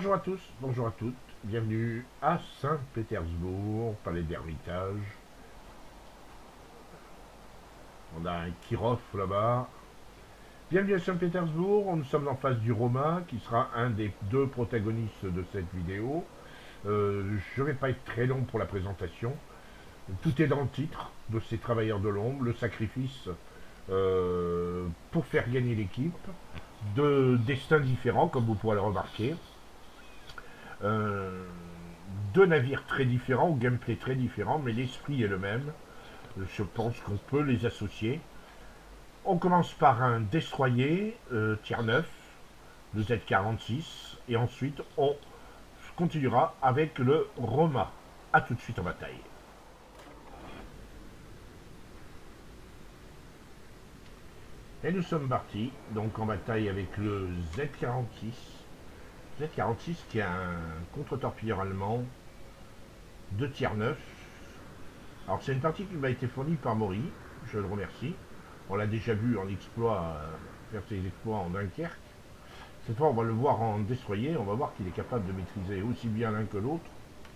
Bonjour à tous, bonjour à toutes, bienvenue à Saint-Pétersbourg, palais d'Ermitage. On a un Kirov là-bas. Bienvenue à Saint-Pétersbourg, nous sommes en face du Roma, qui sera un des deux protagonistes de cette vidéo. Je ne vais pas être très long pour la présentation. Tout est dans le titre de ces travailleurs de l'ombre, le sacrifice pour faire gagner l'équipe, de destins différents, comme vous pourrez le remarquer. Deux navires très différents, au gameplay très différent, mais l'esprit est le même. Je pense qu'on peut les associer. On commence par un destroyer tier 9, le Z46, et ensuite on continuera avec le Roma. A tout de suite en bataille. Et nous sommes partis, donc en bataille avec le Z46. Z46 qui est un contre-torpilleur allemand de tier 9. Alors c'est une partie qui m'a été fournie par Maury, je le remercie. On l'a déjà vu en exploit, faire ses exploits en Dunkerque. Cette fois on va le voir en destroyer, on va voir qu'il est capable de maîtriser aussi bien l'un que l'autre.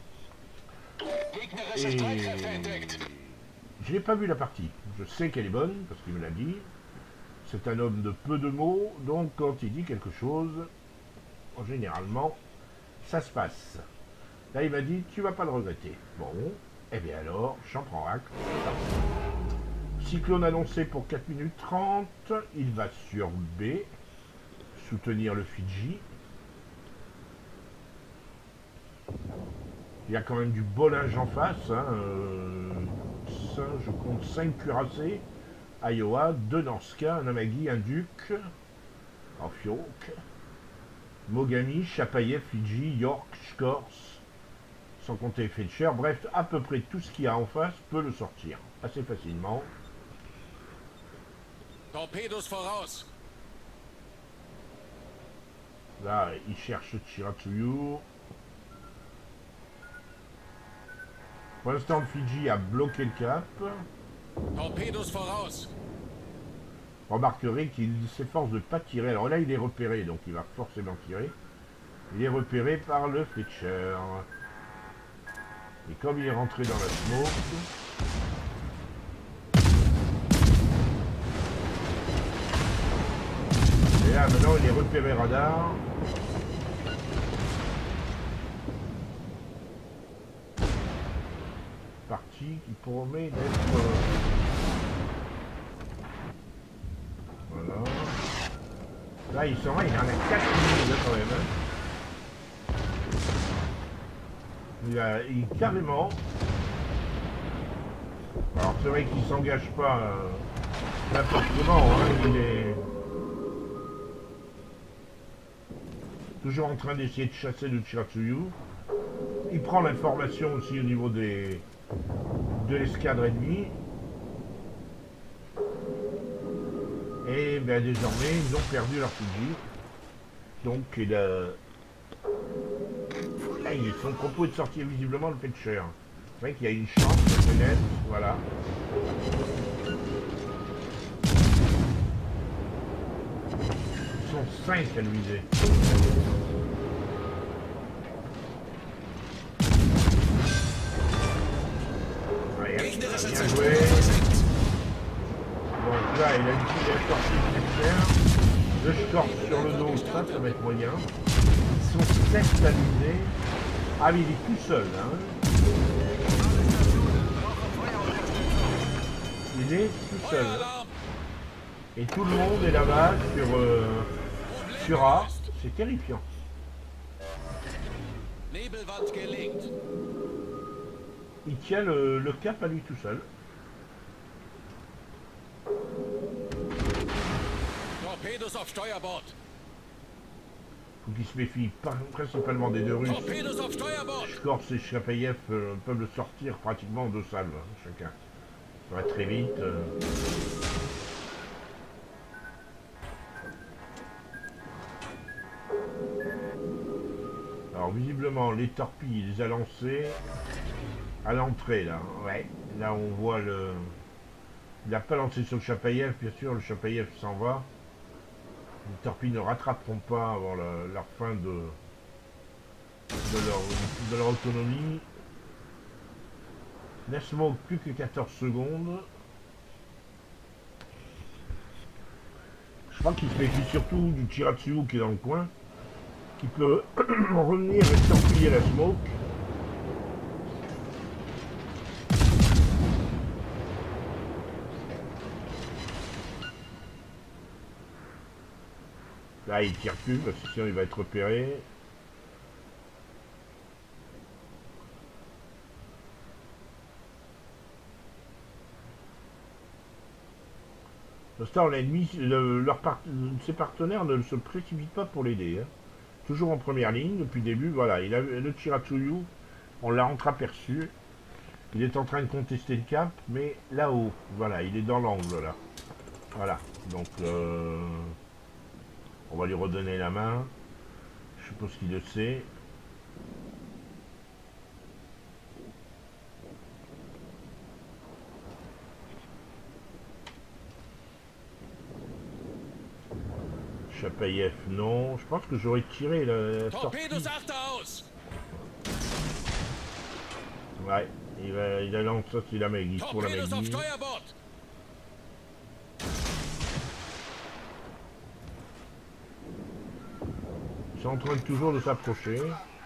Et je n'ai pas vu la partie, je sais qu'elle est bonne parce qu'il me l'a dit. C'est un homme de peu de mots, donc quand il dit quelque chose, généralement, ça se passe. Là, il m'a dit, tu vas pas le regretter. Bon, et bien alors, j'en prends acte. Cyclone annoncé pour 4 minutes 30. Il va sur B, soutenir le Fidji. Il y a quand même du beau linge en face. Hein. Ça, je compte 5 cuirassés. Iowa, 2 Norska, un Amagi, un Duc, en Fiok, Mogami, Chapayev, Fidji, York, Skors, sans compter Fetcher. Bref, à peu près tout ce qu'il y a en face peut le sortir assez facilement. Torpedos voraus. Là, il cherche Chiratsuyu. Pour l'instant, le Fidji a bloqué le cap. Torpedos voraus. Remarquerez qu'il s'efforce de ne pas tirer. Alors là, il est repéré, donc il va forcément tirer. Il est repéré par le Fletcher. Et comme il est rentré dans la smoke... Et là, maintenant, il est repéré radar. Parti qui promet d'être... Voilà. Là, il s'en va, il en a 4 minutes quand même. Hein. Il carrément... Alors, c'est vrai qu'il s'engage pas n'importe comment. Hein. Il est toujours en train d'essayer de chasser le Chiratsuyu. Il prend l'information aussi au niveau de l'escadre ennemie. Et bien désormais, ils ont perdu leur Fidji. Donc son propos est de sortir visiblement le Fetcher. C'est vrai qu'il y a une chance, peut-être. Voilà. Ils sont 5 à le viser. Bien joué. Donc là, il a utilisé la sortie de Fletcher. Le short sur le dos, ça va être moyen. Ils sont 7 à viser. Ah mais il est tout seul. Hein. Il est tout seul. Et tout le monde est là-bas sur A. C'est terrifiant. Il tient le cap à lui tout seul. Torpedos auf Steuerbord. Faut qu'il se méfie principalement des deux Russes. Torpedos auf Steuerbord. Skors et Chapayev peuvent le sortir pratiquement en 2 salves, chacun. Ça va très vite. Alors visiblement les torpilles il les a lancées à l'entrée là. Ouais. Là on voit le... Il n'a pas lancé sur le Chapayev, bien sûr, le Chapayev s'en va. Les torpilles ne rattraperont pas avant leur fin de leur autonomie. Laisse-moi plus que 14 secondes. Je crois qu'il se méfie surtout du Chiratsuyu qui est dans le coin, qui peut revenir et torpiller la smoke. Là, il tire plus parce que sinon il va être repéré. L'instant, l'ennemi, ses partenaires ne se précipitent pas pour l'aider. Hein. Toujours en première ligne depuis le début. Voilà, il a le Chiratsuyu, on l'a entreaperçu. Il est en train de contester le cap, mais là-haut, voilà, il est dans l'angle là. Voilà, donc on va lui redonner la main. Je suppose qu'il le sait. Chapayev, non. Je pense que j'aurais tiré la sortie. Ouais, il a lancé ça, c'est la Maggie pour la Maggie. Ils sont en train de toujours de s'approcher.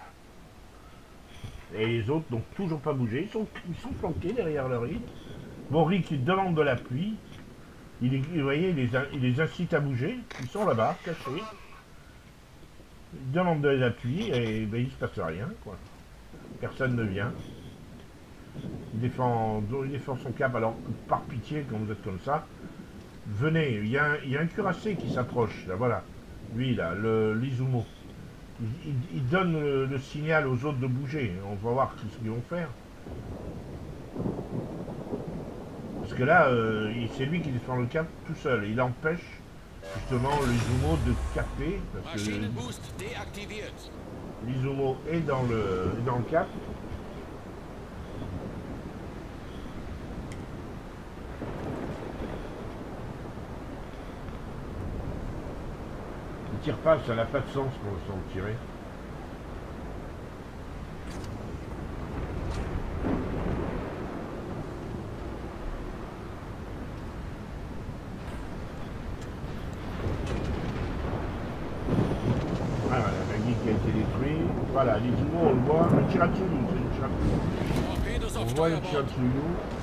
Et les autres n'ont toujours pas bougé. Ils sont flanqués derrière le Rick. Bon, Rick, il demande de l'appui. Vous voyez, il les incite à bouger. Ils sont là-bas, cachés. Il demande de l'appui et ben, il se passe rien, quoi. Personne ne vient. Il défend son cap, alors par pitié, quand vous êtes comme ça, venez, il y a un cuirassé qui s'approche, là, voilà. Lui, là, l'Izumo. Il donne le signal aux autres de bouger. On va voir ce qu'ils vont faire. Parce que là, c'est lui qui défend le cap tout seul. Il empêche justement l'Izumo de caper. Parce que l'Izumo est dans le cap. Il tire pas, ça n'a pas de sens pour le sang tirer. Voilà, la Maggie qui a été détruite. Voilà, l'Izumo, on le voit. Le Chiratsuyu, c'est le Chiratsuyu. On voit le Chiratsuyu.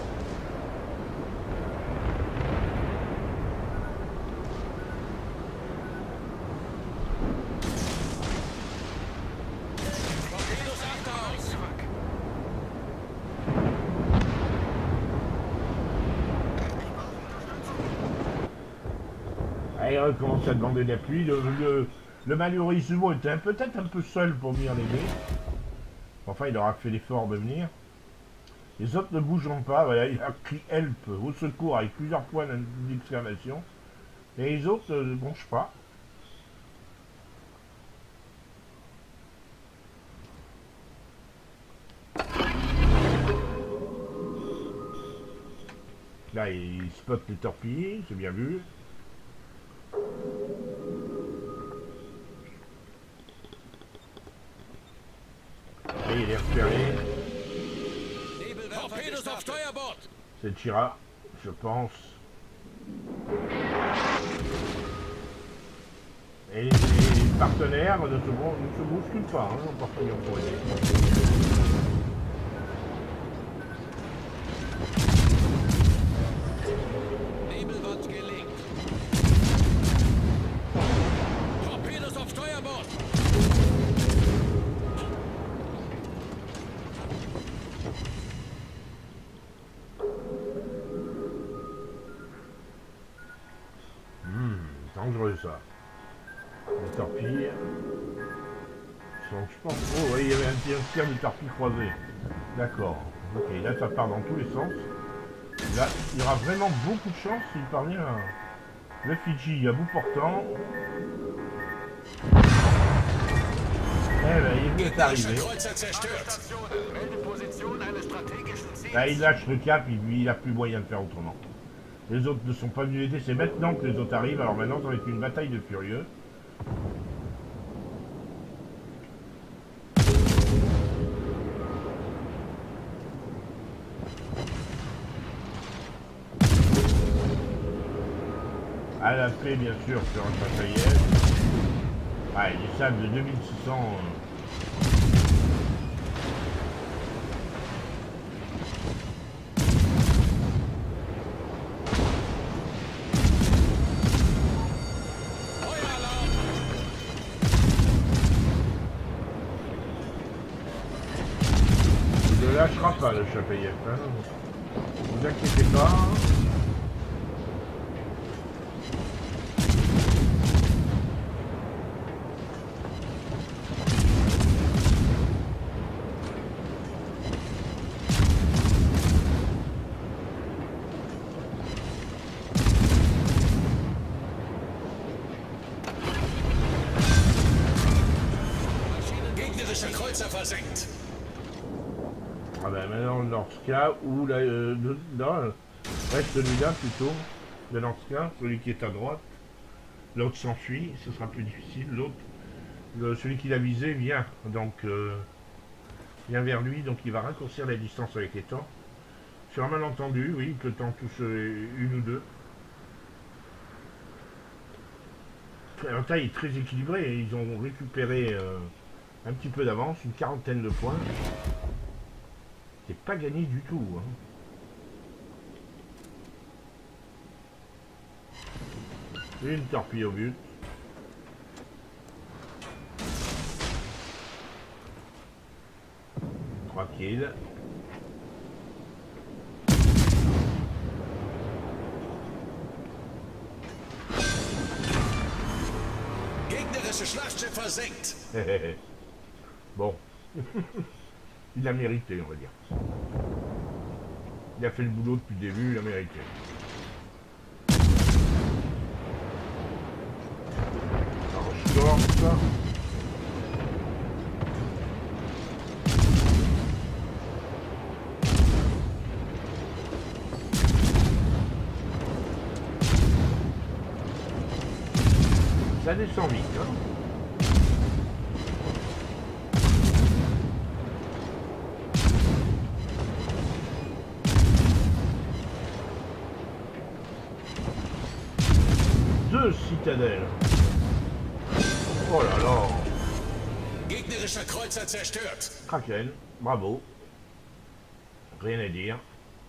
Il recommence à demander d'appui. Le malheureux Izumo était peut-être un peu seul pour venir l'aider. Enfin, il aura fait l'effort de venir. Les autres ne bougeront pas. Voilà, il a crié help au secours avec plusieurs points d'exclamation. Et les autres ne bougent pas. Là, il spot les torpilles, c'est bien vu. Et il est repéré. C'est Chira, je pense. Et les partenaires ne se bousculent pas, hein, en partant pour aider. Dangereux ça. Les torpilles. Je pense. Oh oui, il y avait un tir de torpille croisée. D'accord. Ok, là ça part dans tous les sens. Là, il y aura vraiment beaucoup de chance s'il parvient à... Le Fidji à bout portant. Eh ben, il est arrivé. Là, il lâche le cap, il n'a plus moyen de faire autrement. Les autres ne sont pas venus l'aider, c'est maintenant que les autres arrivent, alors maintenant ça va être une bataille de furieux. À la paix, bien sûr, sur un Lafayette. Ah, du sable de 2600. Feueralarm! Il ne lâchera pas le Lafayette. Hein. Ne vous inquiétez pas. Gegnerischer Kreuzer versenkt. Ah ben maintenant le Norska ou la, non, reste celui-là plutôt, le Norska, celui qui est à droite. L'autre s'enfuit, ce sera plus difficile. L'autre, celui qui l'a visé vient, donc vient vers lui, donc il va raccourcir la distance avec les temps. Sur un malentendu, oui, que le temps touche une ou deux. La taille est très équilibrée, ils ont récupéré un petit peu d'avance, une quarantaine de points. C'est pas gagné du tout. Hein. Une torpille au but. Tranquille. Gegnerische Schlachtschiff versenkt. Bon. Il a mérité, on va dire. Il a fait le boulot depuis le début, il a mérité. Alors je sors ça. Ça descend vite, hein. Deux citadelles. Oh là là. Gegnerischer Kreuzer zerstört. Kraken, bravo. Rien à dire.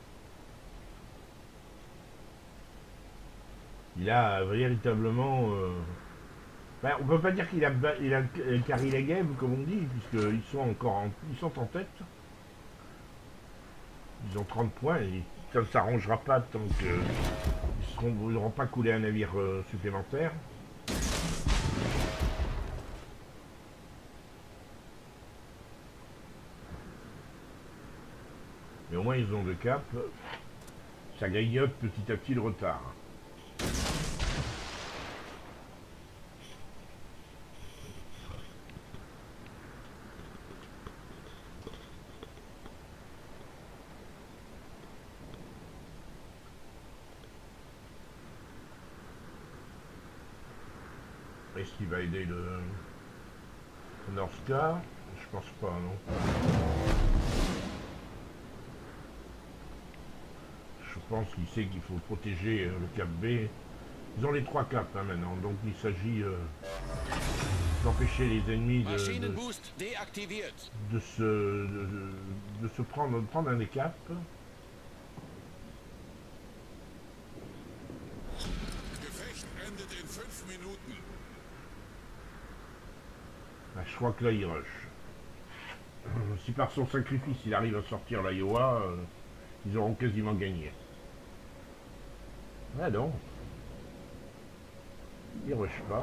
Il a véritablement... Ben, on peut pas dire qu'il a carré la game, comme on dit, puisqu'ils sont encore ils sont en tête. Ils ont 30 points et ça ne s'arrangera pas tant qu'ils n'auront pas coulé un navire supplémentaire. Mais au moins ils ont le cap. Ça grignote petit à petit le retard. Est-ce qu'il va aider le Norska? Je pense pas, non. Je pense qu'il sait qu'il faut protéger le cap B. Ils ont les trois caps hein, maintenant, donc il s'agit d'empêcher les ennemis Maschinenboost deaktiviert. de se prendre un des caps. Gefecht endet in 5 Minuten. Ah, je crois que là il rush. Si par son sacrifice il arrive à sortir l'Iowa, ils auront quasiment gagné. Ah non. Il rush pas.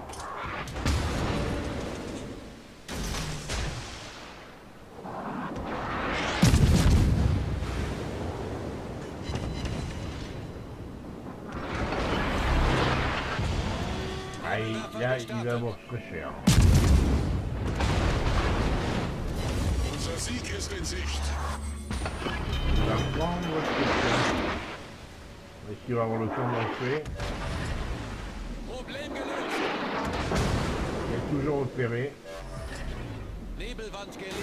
Ah, là, il va avoir très cher. Unser Sieg ist in Sicht. Il va prendre est-ce qu'il va avoir le temps d'en faire? Problem gelöst. Il est toujours opéré. Nebelwand gelegt.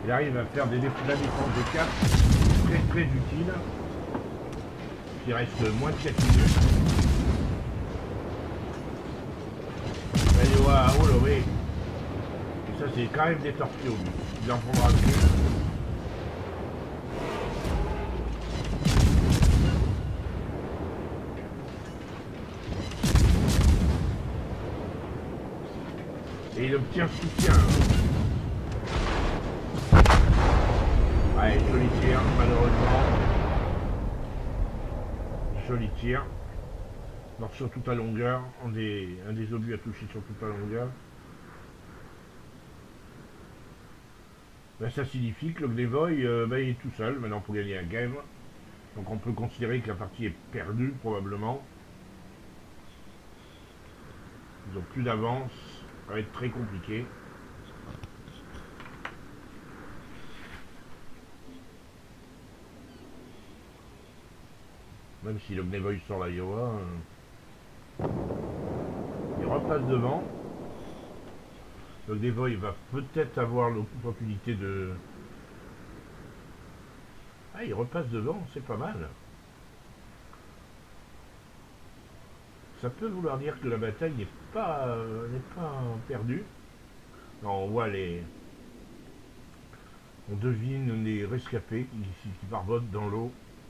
Il arrive à faire la défense de cap très très utile. Il reste moins de 4 minutes. Iowa, oh là oui. Et ça c'est quand même des torpilles au but. Il en prendra plus. Et il obtient soutien. Ouais, joli tir, malheureusement. Joli tir. Donc sur toute la longueur, un des obus a touché sur toute la longueur. Ben, ça signifie que le Glevoy ben, il est tout seul maintenant pour gagner un game. Donc on peut considérer que la partie est perdue probablement. Ils ont plus d'avance. Ça va être très compliqué. Même si le Glevoy sort l'Iowa, il repasse devant. Le Glevoy va peut-être avoir l'opportunité de... Ah, il repasse devant, c'est pas mal. Ça peut vouloir dire que la bataille n'est pas perdue. Non, on voit les... On devine les rescapés qui barbotent dans l'eau.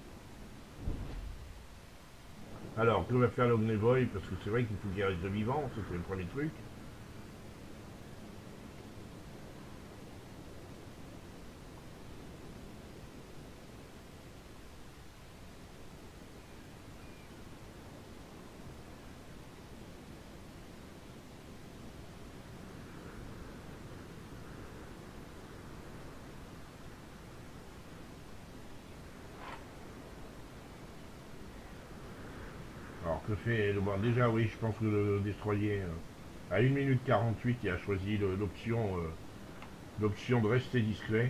Alors, que va faire le Glevoy? Parce que c'est vrai qu'il faut qu'il reste vivant, ça c'est le premier truc. Alors que fait le bon, déjà oui, je pense que le destroyer à 1 minute 48 il a choisi l'option de rester discret.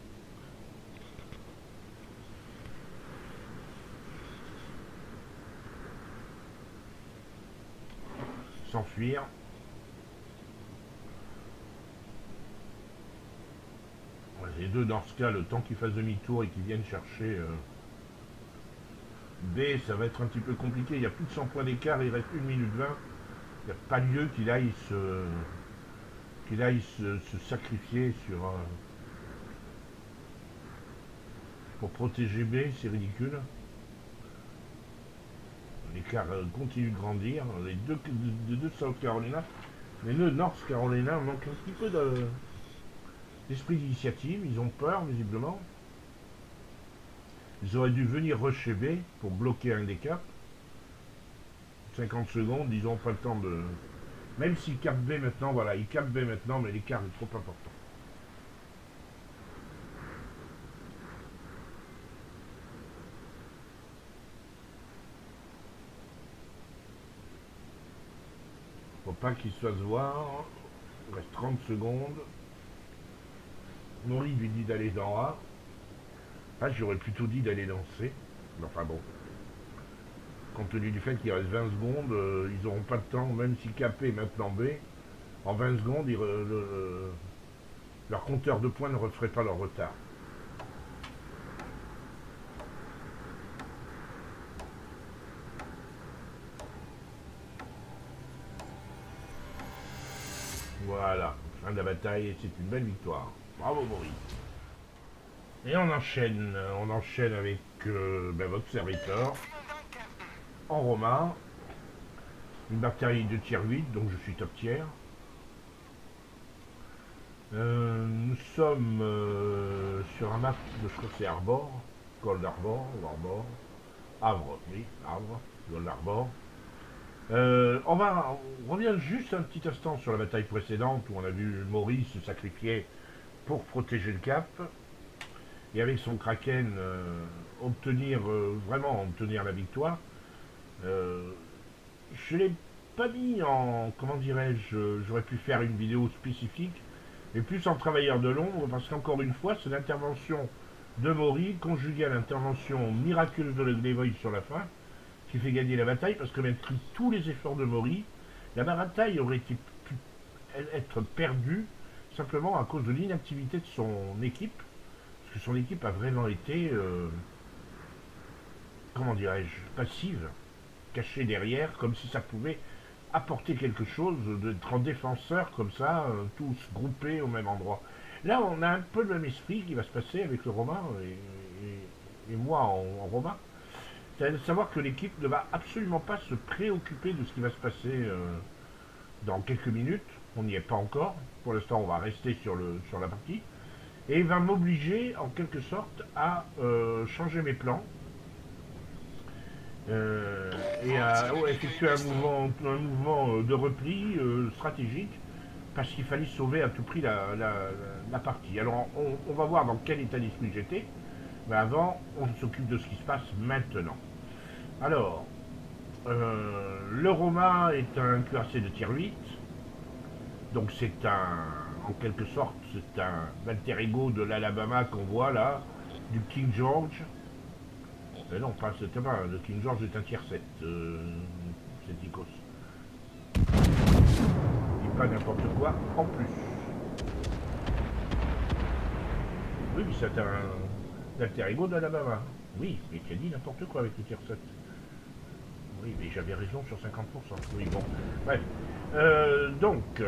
S'enfuir. Les deux dans ce cas, le temps qu'ils fassent demi-tour et qu'ils viennent chercher B, ça va être un petit peu compliqué. Il y a plus de 100 points d'écart, il reste 1 minute 20. Il n'y a pas lieu qu'il aille se sacrifier sur pour protéger B, c'est ridicule. L'écart continue de grandir. Les deux South Carolina, les deux North Carolina manquent un petit peu d'esprit d'initiative. Ils ont peur visiblement. Ils auraient dû venir rusher B pour bloquer un des caps. 50 secondes, ils n'ont pas le temps de... Même s'ils capent B maintenant, voilà, ils capent B maintenant, mais l'écart est trop important. Faut pas qu'ils se fassent voir. Il reste 30 secondes. Maury lui dit d'aller dans A. Ah, j'aurais plutôt dit d'aller dans C. Enfin bon. Compte tenu du fait qu'il reste 20 secondes, ils n'auront pas le temps, même si capé maintenant B, en 20 secondes, leur compteur de points ne referait pas leur retard. Voilà, fin de la bataille, et c'est une belle victoire. Bravo Maury. Et on enchaîne avec votre serviteur. En Roma, une bataille de tier 8, donc je suis top tiers. Nous sommes sur un map de, je crois que c'est Arbor, Gold Arbor, ou Arbor, Havre, oui, Havre, Gold Arbor. On revient juste un petit instant sur la bataille précédente où on a vu Maury se sacrifier pour protéger le cap et avec son Kraken vraiment obtenir la victoire. Je l'ai pas mis en, comment dirais-je, j'aurais pu faire une vidéo spécifique, mais plus en travailleur de l'ombre, parce qu'encore une fois, c'est l'intervention de Maury, conjuguée à l'intervention miraculeuse de le Glevoy sur la fin, qui fait gagner la bataille, parce que malgré tous les efforts de Maury, la bataille aurait pu être perdue simplement à cause de l'inactivité de son équipe, parce que son équipe a vraiment été, comment dirais-je, passive, cachée derrière, comme si ça pouvait apporter quelque chose, d'être en défenseur comme ça, tous groupés au même endroit. Là, on a un peu le même esprit qui va se passer avec le Romain et moi en Romain. C'est de savoir que l'équipe ne va absolument pas se préoccuper de ce qui va se passer dans quelques minutes. On n'y est pas encore. Pour l'instant, on va rester sur la partie. Et il va m'obliger, en quelque sorte, à changer mes plans. Et à effectuer un mouvement de repli stratégique parce qu'il fallait sauver à tout prix la partie. Alors on va voir dans quel état d'esprit j'étais, mais avant on s'occupe de ce qui se passe maintenant. Alors, le Roma est un cuirassé de tier 8, donc c'est en quelque sorte, c'est un alter ego de l'Alabama qu'on voit là, du King George. Mais non, pas c'était pas. Le King George est un tier 7, c'est Icos. Et pas n'importe quoi en plus. Oui, mais c'est un alter ego d'Alabama. Oui, mais qui a dit n'importe quoi avec le tier 7. Oui, mais j'avais raison sur 50%. Oui, bon. Bref. Donc,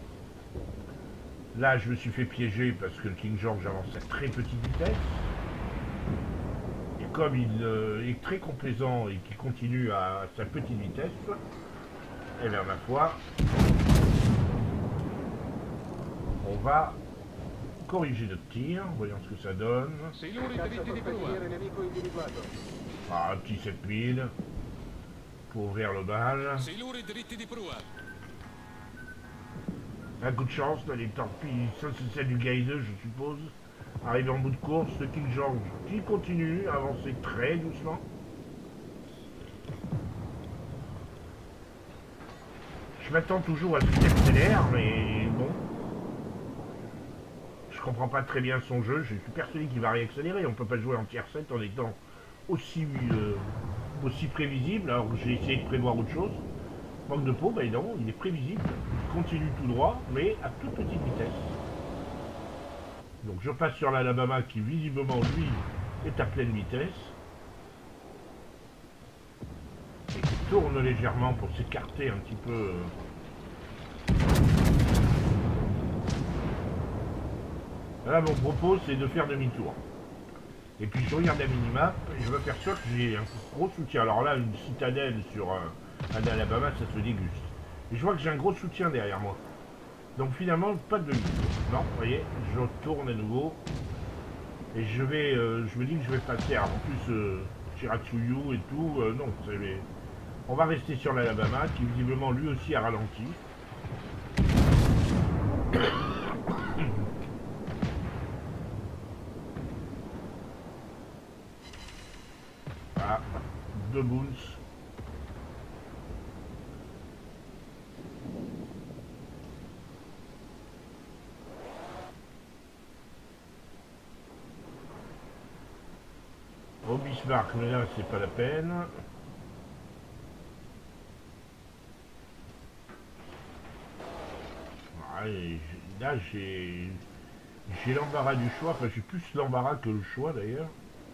là, je me suis fait piéger parce que le King George avance à très petite vitesse. Comme il est très complaisant et qu'il continue à sa petite vitesse, et bien ma foi, on va corriger notre tir, voyons ce que ça donne. Ah, un petit 7000 pour ouvrir le bal. Un coup de chance, là, les torpilles, ça c'est celle du Gaïdeux, je suppose. Arrivé en bout de course, le King George qui continue à avancer très doucement. Je m'attends toujours à ce qu'il accélère, mais bon. Je comprends pas très bien son jeu, je suis persuadé qu'il va réaccélérer. On peut pas jouer en tier 7 en étant aussi prévisible, alors que j'ai essayé de prévoir autre chose. Manque de peau, ben non, il est prévisible. Il continue tout droit, mais à toute petite vitesse. Donc je passe sur l'Alabama qui visiblement lui est à pleine vitesse et qui tourne légèrement pour s'écarter un petit peu. Là mon propos c'est de faire demi-tour. Et puis je regarde la minimap et je m'aperçois que j'ai un gros soutien. Alors là une citadelle sur un Alabama ça se déguste. Et je vois que j'ai un gros soutien derrière moi. Donc finalement, pas de demi-tour. Non, vous voyez, je tourne à nouveau. Et je me dis que je vais passer. Alors, en plus, Shiratsuyu et tout, non, vous savez. On va rester sur l'Alabama, qui visiblement lui aussi a ralenti. Ah, 2 boons. Au Bismarck, mais là c'est pas la peine. Ouais, là j'ai l'embarras du choix, enfin j'ai plus l'embarras que le choix d'ailleurs.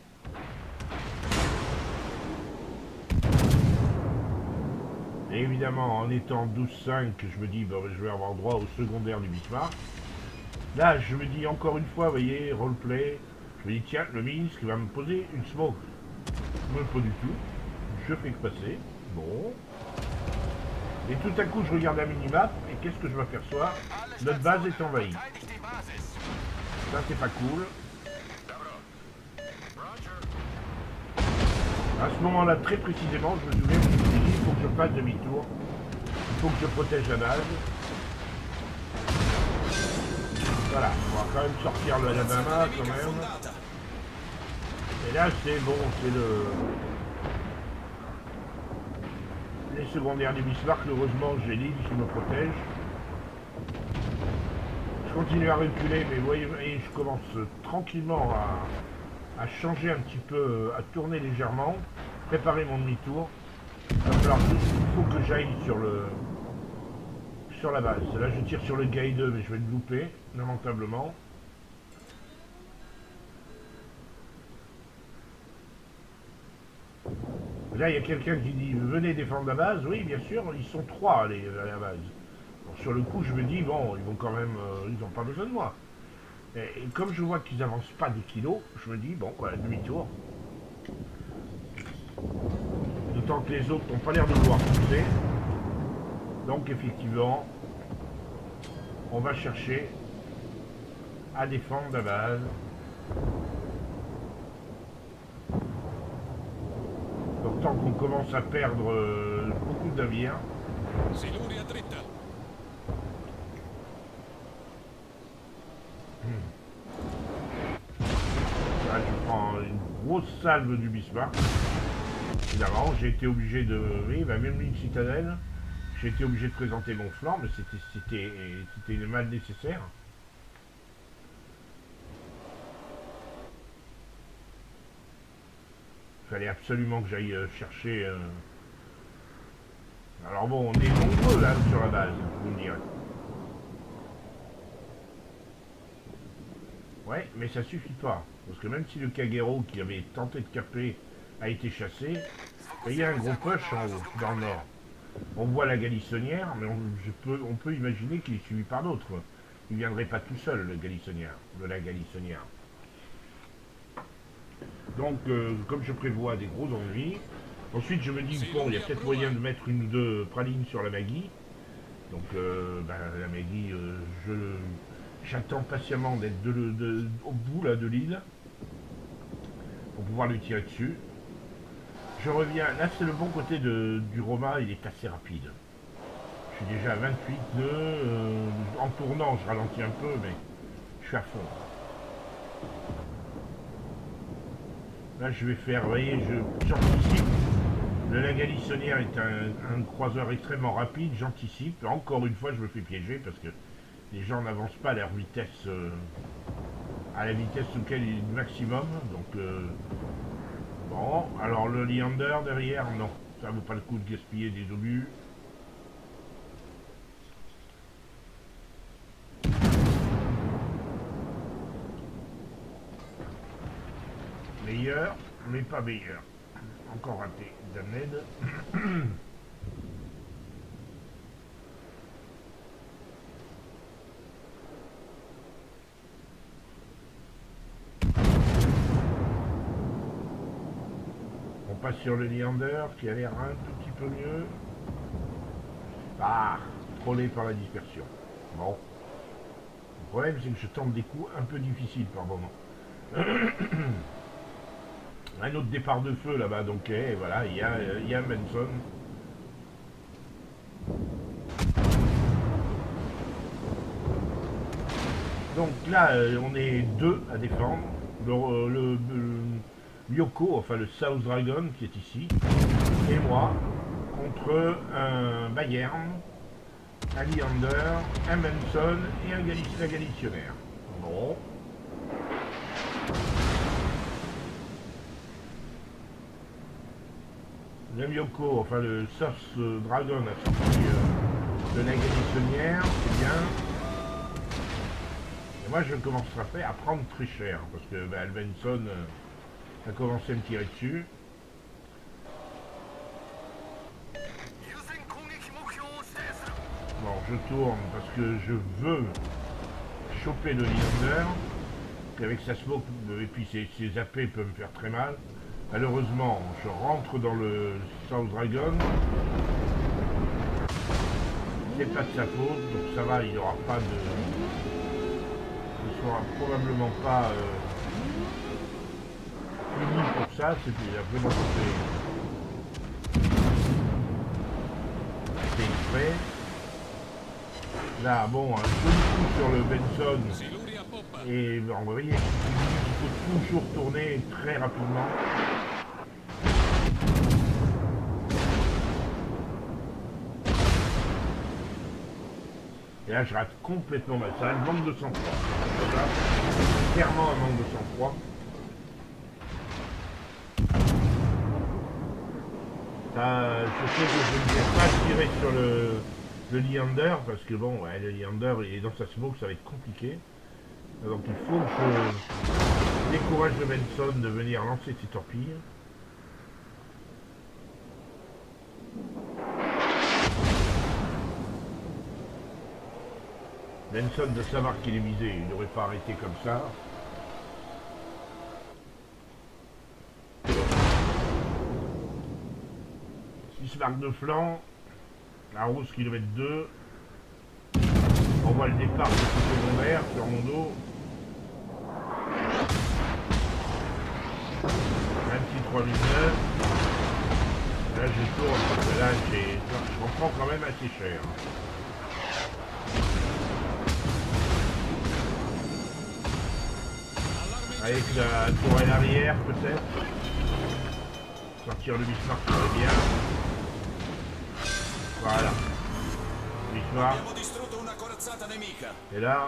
Et évidemment en étant 12-5, je me dis bon, je vais avoir droit au secondaire du Bismarck. Là je me dis encore une fois, vous voyez, roleplay. Je me dis tiens, le ministre il va me poser une smoke. Même pas du tout. Je fais que passer. Bon. Et tout à coup je regarde la minimap et qu'est-ce que je m'aperçois? Notre base est envahie. Ça c'est pas cool. À ce moment-là, très précisément, je me souviens que je me suis dit, il faut que je fasse demi-tour. Il faut que je protège la base. Voilà, on va quand même sortir le Alabama quand même. Et là c'est bon, c'est les secondaires du Bismarck, heureusement j'ai l'île qui me protège. Je continue à reculer, mais vous voyez, je commence tranquillement à changer un petit peu, à tourner légèrement, préparer mon demi-tour. Il faut que j'aille sur la base. Là, je tire sur le Guy 2, mais je vais le louper, lamentablement. Là, il y a quelqu'un qui dit venez défendre la base. Oui, bien sûr, ils sont 3 à la base. Bon, sur le coup, je me dis bon, ils vont quand même, ils n'ont pas besoin de moi. Et comme je vois qu'ils n'avancent pas des kilos, je me dis bon, voilà, demi-tour. D'autant que les autres n'ont pas l'air de vouloir pousser. Donc, effectivement, on va chercher à défendre la base. Donc tant qu'on commence à perdre beaucoup de navires. Là, je prends une grosse salve du Bismarck. Évidemment, j'ai été obligé de... Oui, bah, même une citadelle. J'ai été obligé de présenter mon flanc, mais c'était mal nécessaire. Il fallait absolument que j'aille chercher... Alors bon, on est nombreux là sur la base, vous me direz. Ouais, mais ça suffit pas. Parce que même si le Kagero qui avait tenté de caper a été chassé, il y a un gros push en haut, dans le nord. On voit la Galissonnière, mais on peut imaginer qu'il est suivi par d'autres. Il ne viendrait pas tout seul, le Galissonnière, de la Galissonnière. Donc, comme je prévois des gros ennuis, ensuite je me dis, bon, il y a peut-être moyen de mettre une ou deux pralines sur la Maggie. Donc, la Maggie, j'attends patiemment d'être au bout là, de l'île, pour pouvoir lui tirer dessus. Je reviens, là c'est le bon côté du Roma, il est assez rapide. Je suis déjà à 28 nœuds, en tournant je ralentis un peu, mais je suis à fond. Là je vais faire, vous voyez, j'anticipe. La Galissonnière est un croiseur extrêmement rapide, j'anticipe. Encore une fois je me fais piéger parce que les gens n'avancent pas à leur vitesse, à la vitesse auquel il est le maximum. Donc bon, alors le Leander derrière, non, ça vaut pas le coup de gaspiller des obus. Meilleur, mais pas meilleur. Encore raté, Damned. On passe sur le Leander qui a l'air un tout petit peu mieux. Ah, trollé par la dispersion. Bon. Le problème c'est que je tente des coups un peu difficiles par moment. Un autre départ de feu là-bas, donc voilà, il y a Benson. Donc là, on est deux à défendre. Le Lyoko, enfin le South Dragon qui est ici, et moi, contre un Bayern, un Leander, un Benson et un Galitionnaire. Bon. Le Myoko, enfin le South Dragon a sorti de la Galissonnière, c'est bien. Et moi je commencerai à prendre très cher, parce que Benson a commencé à me tirer dessus. Bon, je tourne parce que je veux choper le Leander, qu'avec sa smoke et puis ses AP peuvent me faire très mal. Malheureusement, je rentre dans le South Dragon. C'est pas de sa faute, donc ça va, il n'y aura pas de... Il ne sera probablement pas puni pour ça, c'est vraiment c'est exprès. Là, bon, un joli coup sur le Benson. Et vous voyez, il faut toujours tourner très rapidement. Et là, je rate complètement mal. Ça a un manque de sang-froid. Clairement un manque de sang-froid. Je sais que je ne vais pas tirer sur le le Leander, parce que bon, ouais, le Leander il est dans sa smoke, ça va être compliqué. Donc il faut que je décourage le Benson de venir lancer ses torpilles. Benson de savoir qu'il est visé, il n'aurait pas arrêté comme ça. Marque de flanc, la Rose kilomètre 2. On voit le départ de ce secondaire sur mon dos. Un petit 3009. Là je tourne parce que là je reprends quand même assez cher. Avec la tourelle arrière peut-être. Sortir le Bismarck serait bien. Voilà. Bismarck. Et là.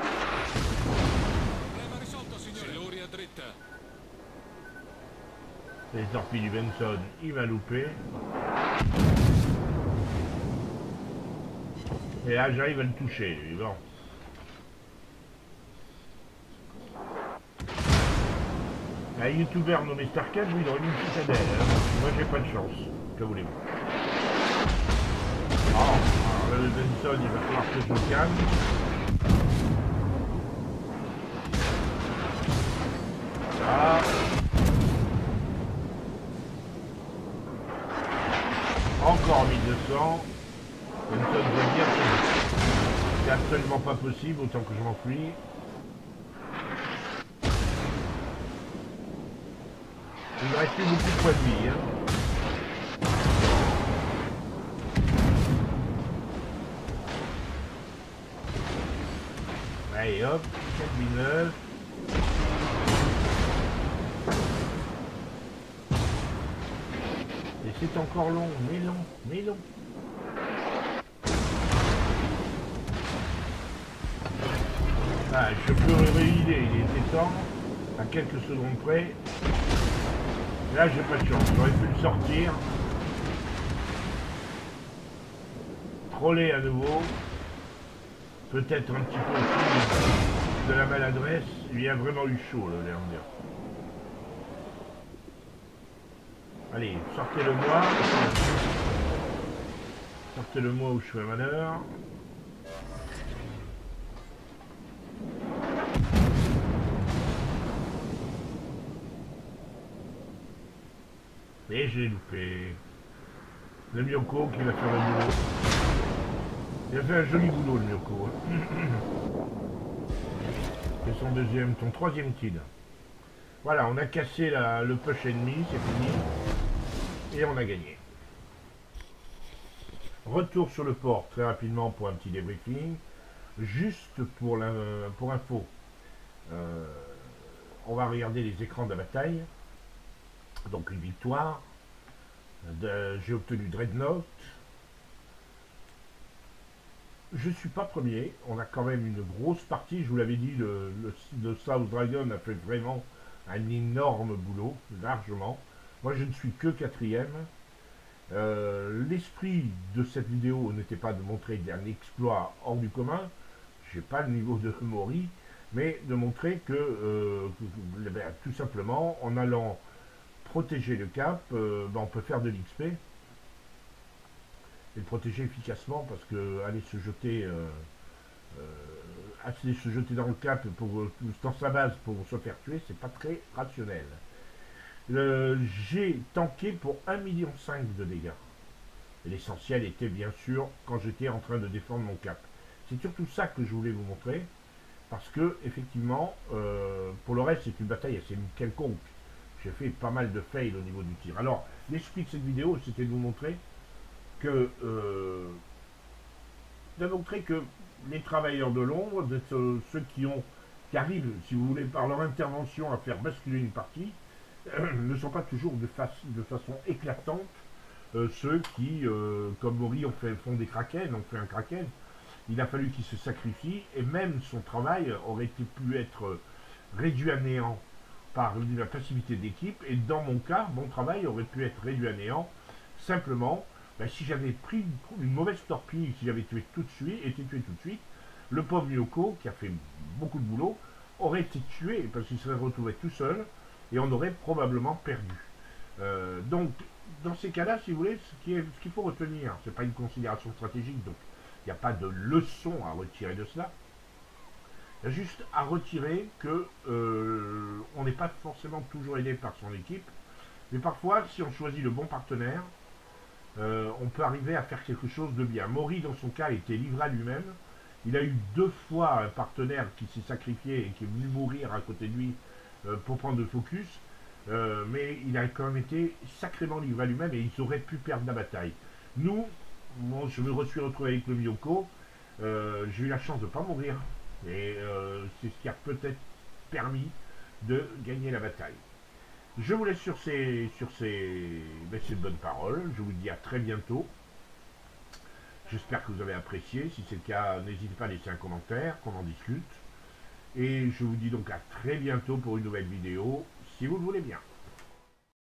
Les torpilles du Benson, il va louper. Et là j'arrive à le toucher lui. Bon. Un youtubeur nommé Starcade, lui il aurait mis une citadelle. Hein. Moi j'ai pas de chance. Que voulez-vous? Alors le Benson il va falloir que je me calme. Ça. Encore 1200. Benson va dire que c'est absolument pas possible, autant que je m'enfuis. Il ne reste plus beaucoup de points de vie. Hein. Allez hop, 4009. Et c'est encore long, mais long, mais long. Ah, je peux réviser, il était temps, à quelques secondes près. Là, j'ai pas de chance, j'aurais pu le sortir. Troller à nouveau. Peut-être un petit peu aussi de la maladresse. Il a vraiment eu chaud, le Leander. Allez, sortez-le-moi. Sortez-le-moi où je fais malheur. Et j'ai loupé. Le Myoko qui va faire le boulot. Il a fait un joli boulot, le Myoko. C'est son troisième kill. Voilà, on a cassé le push ennemi, c'est fini. Et on a gagné. Retour sur le port très rapidement pour un petit débriefing. Juste pour info. On va regarder les écrans de la bataille. Donc une victoire. J'ai obtenu Dreadnought. Je ne suis pas premier. On a quand même une grosse partie. Je vous l'avais dit, le South Dragon a fait vraiment un énorme boulot, largement. Moi, je ne suis que quatrième. L'esprit de cette vidéo n'était pas de montrer un exploit hors du commun. Je n'ai pas le niveau de Mori, mais de montrer que, tout simplement, en allant protéger le cap, on peut faire de l'XP et le protéger efficacement, parce que aller se jeter dans le cap dans sa base pour se faire tuer, c'est pas très rationnel. J'ai tanké pour 1,5 million de dégâts. L'essentiel était bien sûr quand j'étais en train de défendre mon cap. C'est surtout ça que je voulais vous montrer, parce que effectivement, pour le reste, c'est une bataille assez quelconque. J'ai fait pas mal de fails au niveau du tir. Alors, l'esprit de cette vidéo, c'était de vous montrer que les travailleurs de l'ombre, ceux qui arrivent, si vous voulez, par leur intervention à faire basculer une partie, ne sont pas toujours de façon éclatante ceux qui, comme Mori, font des kraken, ont fait un kraken. Il a fallu qu'il se sacrifie, et même son travail aurait pu être réduit à néant par la passivité d'équipe, et dans mon cas, mon travail aurait pu être réduit à néant simplement ben, si j'avais pris une mauvaise torpille, si j'avais tué tout de suite, été tué tout de suite, le pauvre Myoko, qui a fait beaucoup de boulot, aurait été tué parce qu'il serait retrouvé tout seul et on aurait probablement perdu. Donc, dans ces cas-là, si vous voulez, ce qu'il faut retenir, c'est pas une considération stratégique, donc il n'y a pas de leçon à retirer de cela. Il y a juste à retirer que on n'est pas forcément toujours aidé par son équipe, mais parfois, si on choisit le bon partenaire, on peut arriver à faire quelque chose de bien. Mori, dans son cas, était livré à lui-même. Il a eu 2 fois un partenaire qui s'est sacrifié et qui est venu mourir à côté de lui pour prendre le focus. Mais il a quand même été sacrément livré à lui-même et ils auraient pu perdre la bataille. Nous, moi, je me suis retrouvé avec le Myoko. J'ai eu la chance de ne pas mourir. Et c'est ce qui a peut-être permis de gagner la bataille. Je vous laisse sur ces bonnes paroles. Je vous dis à très bientôt. J'espère que vous avez apprécié. Si c'est le cas, n'hésitez pas à laisser un commentaire, qu'on en discute. Et je vous dis donc à très bientôt pour une nouvelle vidéo, si vous le voulez bien.